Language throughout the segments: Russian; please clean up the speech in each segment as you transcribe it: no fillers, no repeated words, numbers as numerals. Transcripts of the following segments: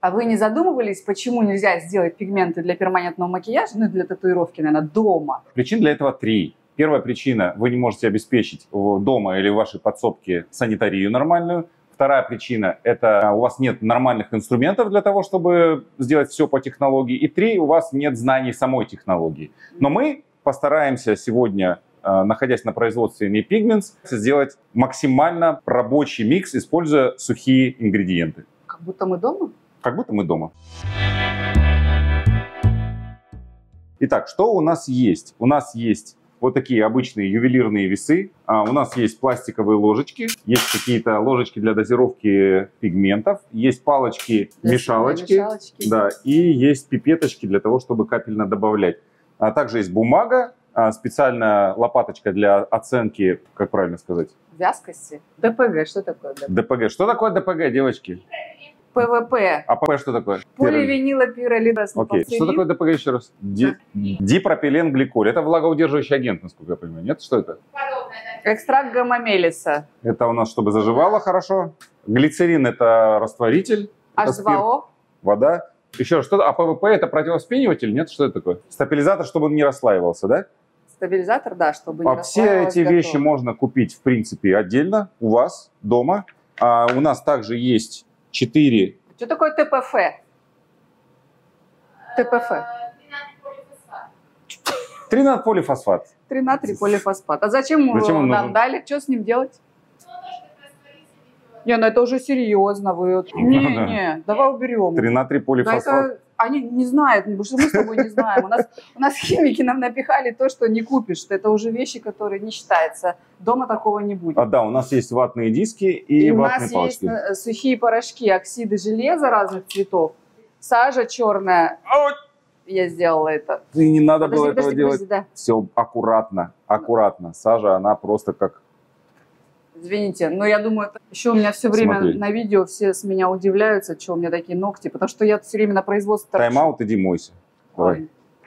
А вы не задумывались, почему нельзя сделать пигменты для перманентного макияжа, ну, для татуировки, наверное, дома? Причин для этого 3. Первая причина – вы не можете обеспечить дома или в вашей подсобке санитарию нормальную. Вторая причина – это у вас нет нормальных инструментов для того, чтобы сделать все по технологии. И 3, у вас нет знаний самой технологии. Но мы постараемся сегодня, находясь на производстве Me Pigments, сделать максимально рабочий микс, используя сухие ингредиенты. Как будто мы дома? Как будто мы дома. Итак, что у нас есть? У нас есть вот такие обычные ювелирные весы. У нас есть пластиковые ложечки, есть какие-то ложечки для дозировки пигментов, есть палочки-мешалочки, да, и есть пипеточки для того, чтобы капельно добавлять. А также есть бумага, специальная лопаточка для оценки, как правильно сказать? Вязкости. ДПГ. Что такое ДПГ? ДПГ. Что такое ДПГ, девочки? ПВП. А ПВП что такое? Поливинилопиролидос. Окей. Что такое ДПГ еще раз? Дипропиленгликоль. Это влагоудерживающий агент, насколько я понимаю. Нет? Что это? Экстракт гамма-мелиса. Это у нас, чтобы заживало хорошо. Глицерин – это растворитель. Это спирт, H2O. вода. Еще раз, что-то. А ПВП – это противовспениватель? Нет? Что это такое? Стабилизатор, чтобы он не расслаивался, да? Стабилизатор, да, чтобы не Все эти вещи можно купить, в принципе, отдельно у вас дома. У нас также есть 4. Что такое ТПФ? ТПФ. Тринатполифосфат. Тринатриполифосфат. А зачем он нам нужен? дали? Что с ним делать? Не, ну это уже серьезно. Вы... Не, давай уберем. Тринатриполифосфат. Они не знают, потому что мы с тобой не знаем. У нас химики нам напихали то, что не купишь. Это уже вещи, которые не считаются. Дома такого не будет. Да, у нас есть ватные диски и ватные палочки. У нас есть сухие порошки, оксиды железа разных цветов, сажа черная. Я сделала это. И не надо было этого делать. Да. Все аккуратно, аккуратно. Сажа, она просто как... Извините, но я думаю, это еще у меня все время на видео все с меня удивляются, что у меня такие ногти, потому что я все время на производстве... Тайм-аут, иди мойся. Давай.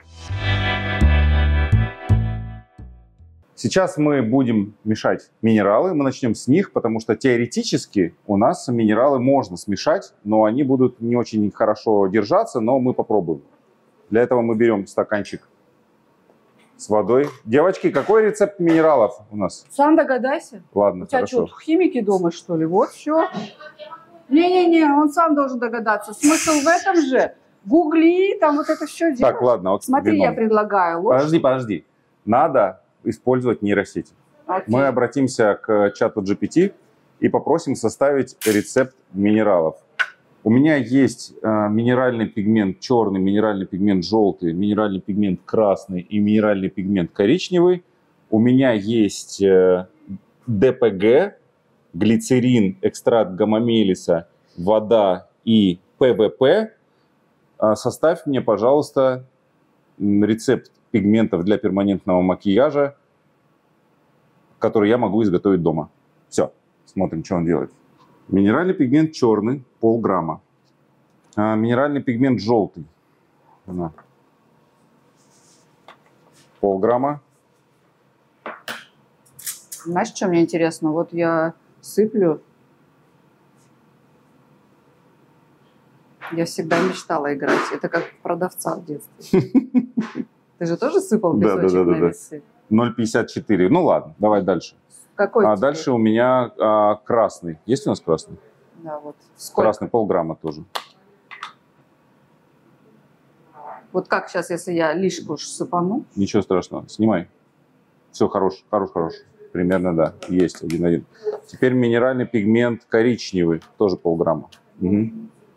Сейчас мы будем мешать минералы. Мы начнем с них, потому что теоретически у нас минералы можно смешать, но они будут не очень хорошо держаться, но мы попробуем. Для этого мы берем стаканчик с водой. Девочки, какой рецепт минералов у нас? Сам догадайся. Ладно, у тебя хорошо. что, химики дома, что ли? Вот все. Не-не-не, он сам должен догадаться. Смысл в этом же. Гугли, там вот это все делать. Так, ладно. Вот смотри, я предлагаю. Подожди. Надо использовать нейросети. Окей. Мы обратимся к чату GPT и попросим составить рецепт минералов. У меня есть минеральный пигмент черный, минеральный пигмент желтый, минеральный пигмент красный и минеральный пигмент коричневый. У меня есть ДПГ, глицерин, экстракт гамма-мелиса, вода и ПВП. Составь мне, пожалуйста, рецепт пигментов для перманентного макияжа, который я могу изготовить дома. Все, смотрим, что он делает. Минеральный пигмент черный, полграмма. Минеральный пигмент желтый. Полграмма. Знаешь, что мне интересно? Вот я сыплю. Я всегда мечтала играть. Это как продавца в детстве. Ты же тоже сыпал песочек на весы? 0,54. Ну ладно, давай дальше. Какой дальше у меня красный. Есть у нас красный? Да, вот. Сколько? Красный полграмма тоже. Вот как сейчас, если я лишку сыпану? Ничего страшного. Снимай. Все, хорош. Примерно, да. Есть 1:1. Теперь минеральный пигмент коричневый. Тоже полграмма. Угу.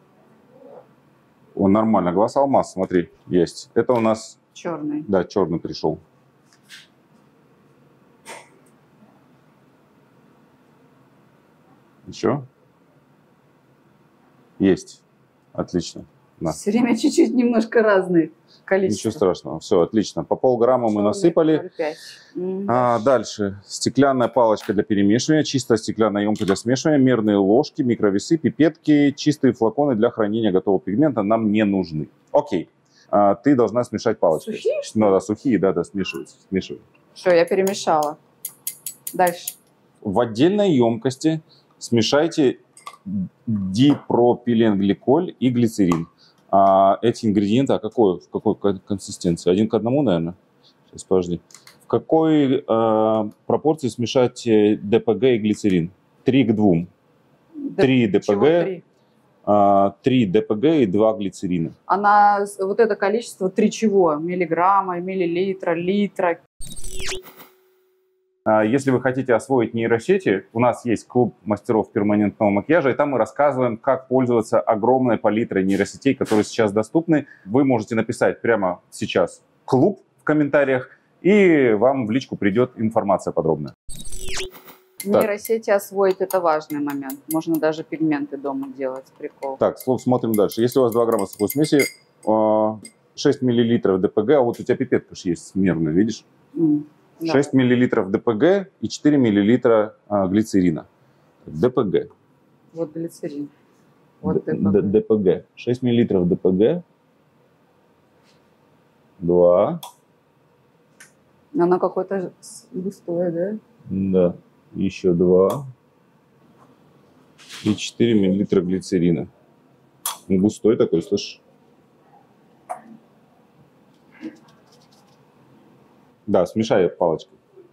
Он нормально. Глаз алмаз, смотри, есть. Это у нас... Черный. Да, черный пришел. Еще? Есть. Отлично. На. Все время чуть-чуть немножко разные количества. Ничего страшного. Все, отлично. По полграмма мы насыпали. Дальше. Стеклянная палочка для перемешивания, чистая стеклянная емкость для смешивания, мерные ложки, микровесы, пипетки, чистые флаконы для хранения готового пигмента нам не нужны. Окей. Ты должна смешать палочкой. Сухие, что ли? Ну да, сухие, да, смешивай. Все, я перемешала. Дальше. В отдельной емкости смешайте дипропиленгликоль и глицерин. А эти ингредиенты, в какой консистенции? 1 к 1, наверное? Сейчас, подожди. В какой пропорции смешать ДПГ и глицерин? 3 к 2. 3 ДПГ, 3 ДПГ и 2 глицерина. Она, вот это количество 3 чего? Миллиграмма, миллилитра, литра? Если вы хотите освоить нейросети, у нас есть клуб мастеров перманентного макияжа, и там мы рассказываем, как пользоваться огромной палитрой нейросетей, которые сейчас доступны. Вы можете написать прямо сейчас «клуб» в комментариях, и вам в личку придет информация подробная. Нейросети освоить – это важный момент. Можно даже пигменты дома делать. Прикол. Так, смотрим дальше. Если у вас 2 грамма сухой смеси, 6 миллилитров ДПГ, а вот у тебя пипетка же есть смерная, видишь? 6 миллилитров ДПГ и 4 миллилитра глицерина. ДПГ. Вот глицерин. Вот ДПГ. 6 миллилитров ДПГ. 2. Оно какое-то густое, да? Да. Еще 2. И 4 миллилитра глицерина. Густой такой, слышишь? Да, смешай палочкой.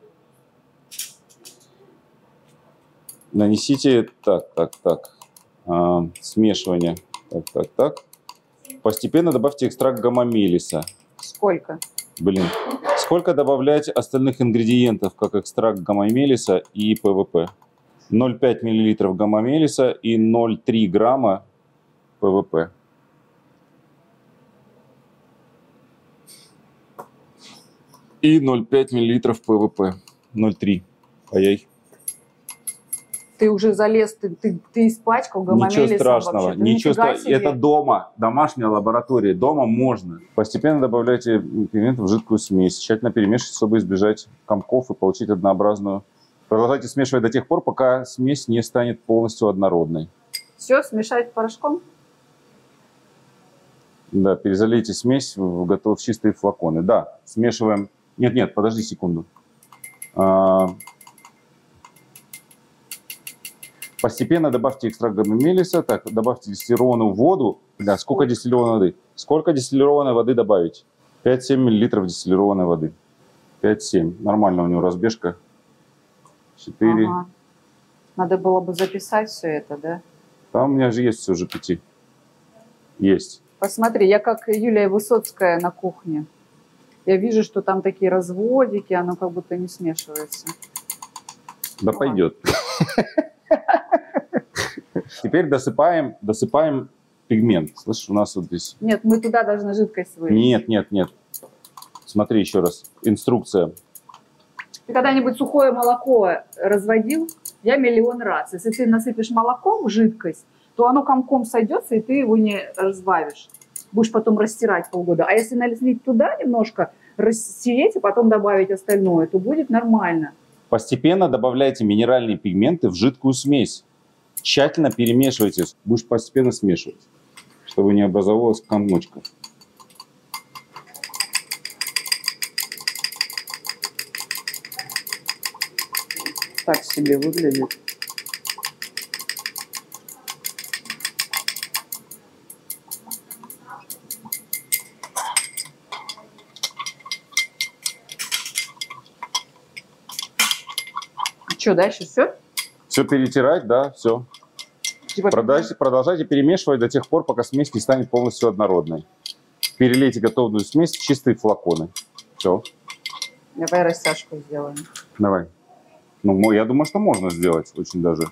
Нанесите, так. Смешивание. Так. Постепенно добавьте экстракт гамма-мелиса. Сколько? Сколько добавлять остальных ингредиентов, как экстракт гамма-мелиса и ПВП? 0,5 мл гамма-мелиса и 0,3 грамма ПВП. И 0,5 мл ПВП. 0,3. Ай-яй. Ты уже залез, ты испачкал гамма-мелисом. Ничего страшного, ничего страшного. Это дома, домашняя лаборатория, дома можно. Постепенно добавляйте пигменты в жидкую смесь, тщательно перемешивайте, чтобы избежать комков и получить однообразную. Продолжайте смешивать до тех пор, пока смесь не станет полностью однородной. Все, смешать порошком? Да, перезалейте смесь в чистые флаконы. Да, смешиваем. Нет, подожди секунду. Постепенно добавьте экстракт гамма-мелиса. Так, добавьте дистиллированную воду. Да, сколько дистиллированной воды? Сколько дистиллированной воды добавить? 5-7 мл дистиллированной воды. 5-7. Нормально у него разбежка. 4. Ага. Надо было бы записать все это, да? Там у меня же есть все GPT. Есть. Посмотри, я как Юлия Высоцкая на кухне. Я вижу, что там такие разводики, оно как будто не смешивается. Да пойдет. Теперь досыпаем пигмент. Слышишь, у нас вот здесь... Нет, мы туда должны жидкость вылить. Нет. Смотри еще раз. Инструкция. Ты когда-нибудь сухое молоко разводил? Я миллион раз. Если ты насыпешь молоко в жидкость, то оно комком сойдется, и ты его не разбавишь. Будешь потом растирать полгода. А если налить туда немножко, растереть, и потом добавить остальное, то будет нормально. Постепенно добавляйте минеральные пигменты в жидкую смесь. Тщательно перемешивайте. Будешь постепенно смешивать, чтобы не образовалась комочка. Так себе выглядит. Что, дальше все? Все перетирать, да, все. Типа Продолжайте перемешивать до тех пор, пока смесь не станет полностью однородной. Перелейте готовую смесь в чистые флаконы. Все. Давай растяжку сделаем. Давай. Ну, я думаю, что можно сделать очень даже.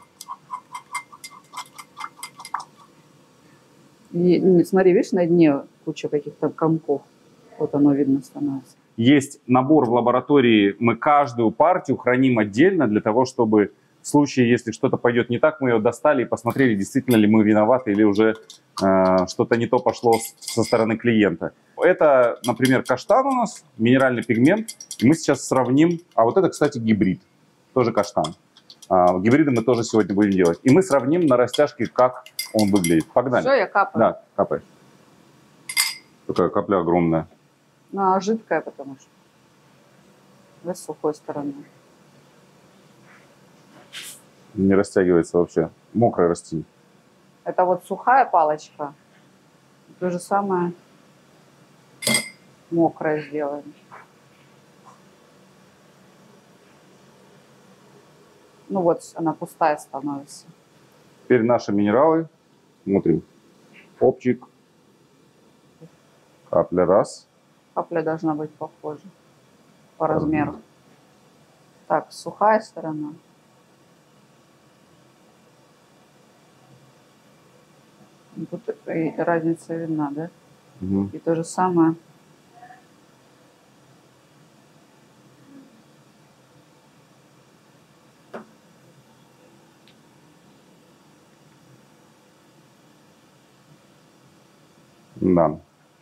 И, смотри, видишь, на дне куча каких-то комков. Вот оно видно становится. Есть набор в лаборатории, мы каждую партию храним отдельно для того, чтобы в случае, если что-то пойдет не так, мы ее достали и посмотрели, действительно ли мы виноваты или уже что-то не то пошло со стороны клиента. Это, например, каштан у нас, минеральный пигмент, и мы сейчас сравним, а вот это, кстати, гибрид, тоже каштан. Гибриды мы тоже сегодня будем делать. И мы сравним на растяжке, как он выглядит. Погнали. Все, я капаю. Да, капай. Такая капля огромная. Ну, жидкая, потому что. Да, с сухой стороны. Не растягивается вообще. Мокрая растение. Это вот сухая палочка. То же самое мокрое сделаем. Ну вот, она пустая становится. Теперь наши минералы. Смотрим. Опчик. Капля раз. Капля должна быть похожа по размеру. Так, сухая сторона. Тут и разница видна, да? Угу. И то же самое. Да.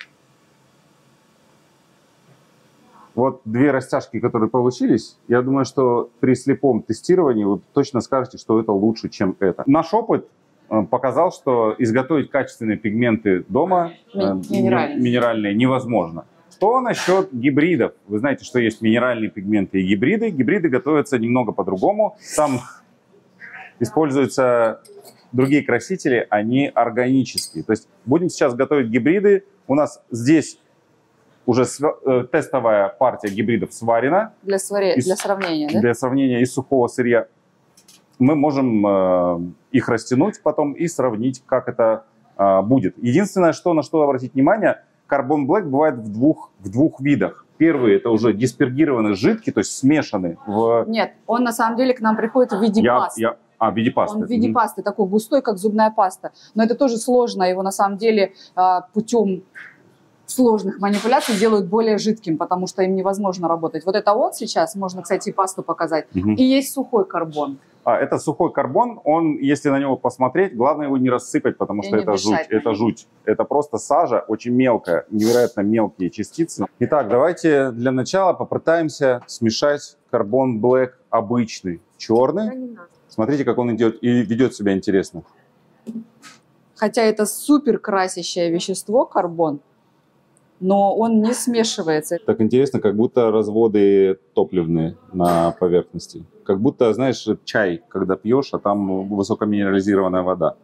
Вот две растяжки, которые получились, я думаю, что при слепом тестировании вы точно скажете, что это лучше, чем это. Наш опыт показал, что изготовить качественные пигменты дома, минеральные, невозможно. Что насчет гибридов? Вы знаете, что есть минеральные пигменты и гибриды. Гибриды готовятся немного по-другому. Там используются другие красители, они органические. То есть будем сейчас готовить гибриды. У нас здесь уже тестовая партия гибридов сварена. Для сравнения, да? Для сравнения из сухого сырья. Мы можем их растянуть потом и сравнить, как это будет. Единственное, на что обратить внимание, Carbon Black бывает в двух видах. Первый — это уже диспергированный жидкий, то есть смешанный в... Нет, он на самом деле к нам приходит в виде пасты. В виде пасты. Он в виде пасты, такой густой, как зубная паста. Но это тоже сложно. Его на самом деле путем сложных манипуляций делают более жидким, потому что им невозможно работать. Вот это вот сейчас, можно, кстати, и пасту показать. И есть сухой карбон. Это сухой карбон, он, если на него посмотреть, главное его не рассыпать, потому что это жуть. Это жуть. Это просто сажа, очень мелкая, невероятно мелкие частицы. Итак, давайте для начала попытаемся смешать Carbon Black обычный, черный. Смотрите, как он идет и ведет себя интересно. Хотя это супер красящее вещество, карбон, но он не смешивается. Так интересно, как будто разводы топливные на поверхности. Как будто, знаешь, чай, когда пьешь, а там высокоминерализированная вода.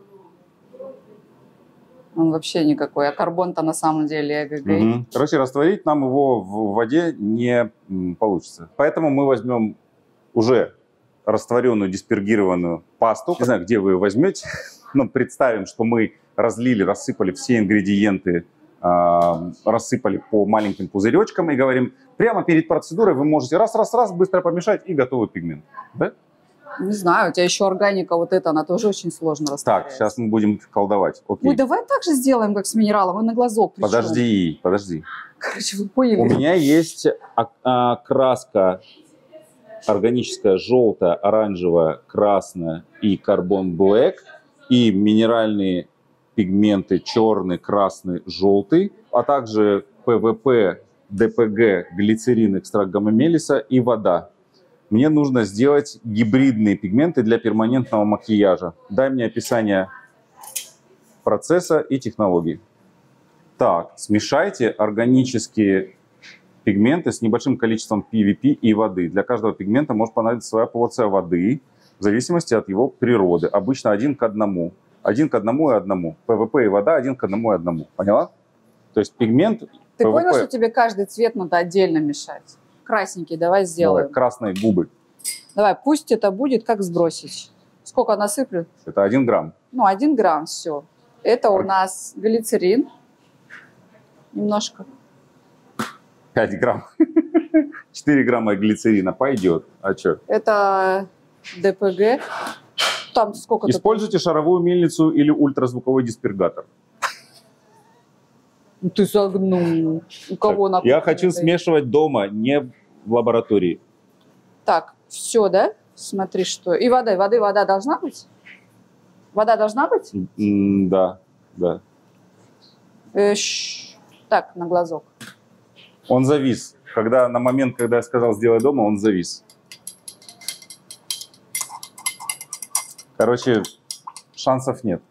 Он вообще никакой, а карбон-то на самом деле эгэгэй. Короче, растворить нам его в воде не получится. Поэтому мы возьмем уже растворенную диспергированную пасту. Не знаю, где вы ее возьмете, но представим, что мы разлили, рассыпали все ингредиенты, рассыпали по маленьким пузыречкам и говорим, прямо перед процедурой вы можете раз-раз-раз быстро помешать и готовый пигмент. Да? Не знаю, у тебя еще органика вот эта, она тоже очень сложно растворяется. Так, сейчас мы будем колдовать. Окей. Ой, давай так же сделаем, как с минералом, он на глазок пришел. Подожди. Короче, вы поняли. У меня есть краска органическая, желтая, оранжевая, красная и Carbon Black, и минеральные пигменты черный, красный, желтый, а также ПВП, ДПГ, глицерин, экстракт гамма-мелиса и вода. Мне нужно сделать гибридные пигменты для перманентного макияжа. Дай мне описание процесса и технологии. Так, смешайте органические пигменты с небольшим количеством PVP и воды. Для каждого пигмента может понадобиться своя порция воды в зависимости от его природы. Обычно 1 к 1. 1 к 1 и 1. ПВП и вода 1 к 1 и 1. Поняла? То есть пигмент... Ты ПВП... понял, что тебе каждый цвет надо отдельно мешать? Красненький давай сделаем. Давай, красные губы. Давай, пусть это будет, как сбросить. Сколько насыплю? Это 1 грамм. Ну, 1 грамм, все. Это у нас глицерин. Немножко. 5 грамм. 4 грамма глицерина пойдет. А что? Это ДПГ. Там сколько-то... Используйте шаровую мельницу или ультразвуковой диспергатор. Ты загнул. У кого на Я хочу смешивать дома, не в лаборатории. Так, все, да? Смотри, что... И вода должна быть? Вода должна быть? Да. Так, на глазок. Он завис. На момент, когда я сказал сделай дома, он завис. Короче, шансов нет.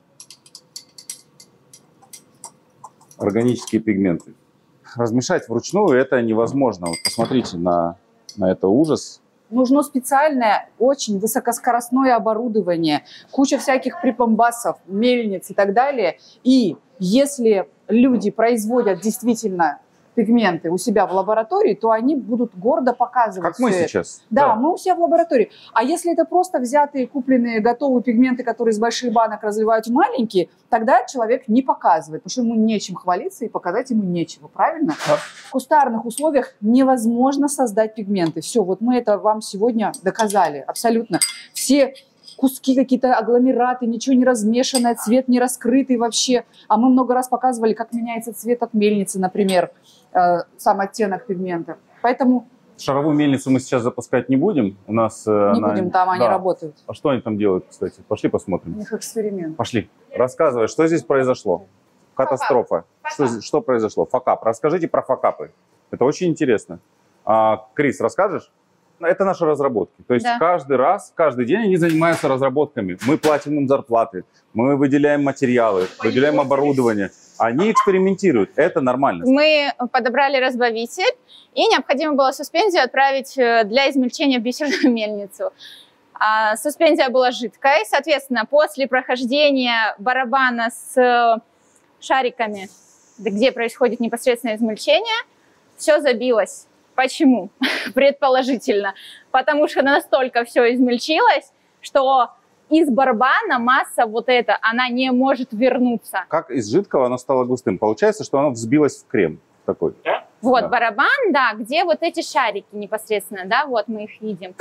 Органические пигменты. Размешать вручную это невозможно. Вот посмотрите на это ужас. нужно специальное, очень высокоскоростное оборудование, куча всяких припомбасов, мельниц и так далее. И если люди производят действительно пигменты у себя в лаборатории, то они будут гордо показывать. Как мы сейчас. Да, мы у себя в лаборатории. А если это просто взятые, купленные, готовые пигменты, которые из больших банок разливают в маленькие, тогда человек не показывает, потому что ему нечем хвалиться и показать ему нечего, правильно? Да. В кустарных условиях невозможно создать пигменты. Все, вот мы это вам сегодня доказали, абсолютно. Все куски какие-то, агломераты, ничего не размешанное, цвет не раскрытый вообще. А мы много раз показывали, как меняется цвет от мельницы, например, сам оттенок пигмента. Поэтому... Шаровую мельницу мы сейчас запускать не будем. У нас не будем, там они работают. А что они там делают, кстати? Пошли посмотрим. У них эксперимент. Пошли. Рассказывай, что здесь произошло? Катастрофа. Что произошло? Факап. Расскажите про факапы. Это очень интересно. Крис, расскажешь? Это наши разработки. То есть каждый раз, каждый день они занимаются разработками. Мы платим им зарплаты, мы выделяем материалы, выделяем оборудование. Они экспериментируют. Это нормально. Мы подобрали разбавитель, и необходимо было суспензию отправить для измельчения в бисерную мельницу. Суспензия была жидкой. Соответственно, после прохождения барабана с шариками, где происходит непосредственное измельчение, все забилось. Почему? Предположительно. Потому что настолько все измельчилось, что из барабана масса вот эта, она не может вернуться. Как из жидкого оно стало густым? Получается, что оно взбилось в крем такой. Вот да. Барабан, да, где вот эти шарики непосредственно, да, вот мы их видим.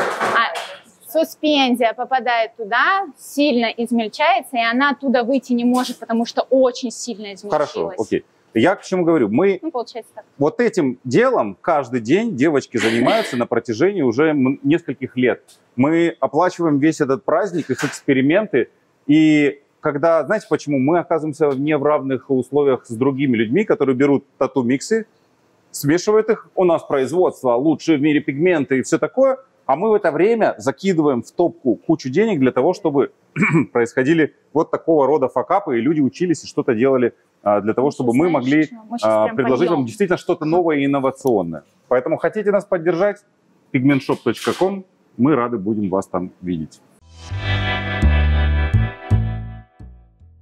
Суспензия попадает туда, сильно измельчается, и она оттуда выйти не может, потому что очень сильно измельчилась. Хорошо, окей. Я к чему говорю? Мы получается так. Вот этим делом каждый день девочки занимаются на протяжении уже нескольких лет. Мы оплачиваем весь этот праздник, их эксперименты. И когда, знаете почему? Мы оказываемся не в равных условиях с другими людьми, которые берут тату-миксы, смешивают их. У нас производство, лучшие в мире пигменты и все такое. А мы в это время закидываем в топку кучу денег для того, чтобы происходили вот такого рода факапы, и люди учились и что-то делали для того, чтобы мы могли предложить вам действительно что-то новое и инновационное. Поэтому хотите нас поддержать? pigmentshop.com. Мы рады будем вас там видеть.